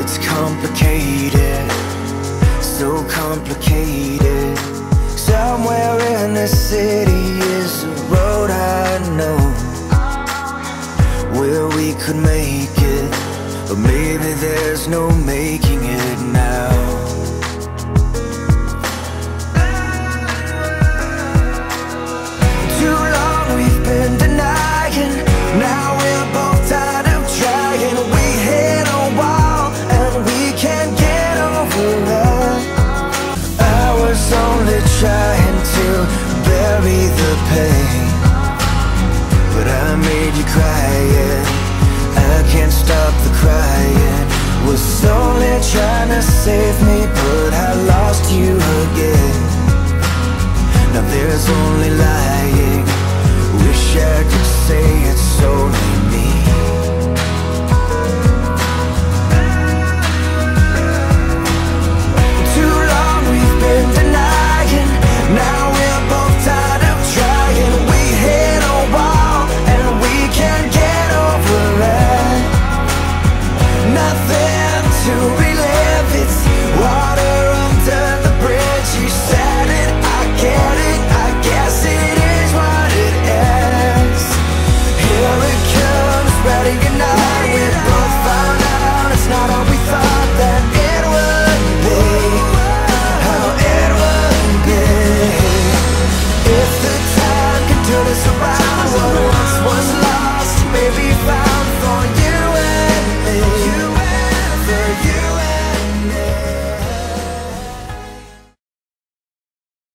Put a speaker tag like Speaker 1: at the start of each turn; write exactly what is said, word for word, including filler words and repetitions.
Speaker 1: It's complicated, so complicated. Somewhere in the city is a road I know where we could make it, but maybe there's no making it now. Too long we've been denying, now we're both tired of trying. We hit a wall and we can't get over it. I was only trying to bury the pain, but I made you crying. I can't stop the crying. Was only trying to save me, but I lost you again. Now there's only lying. Wish I could say it's only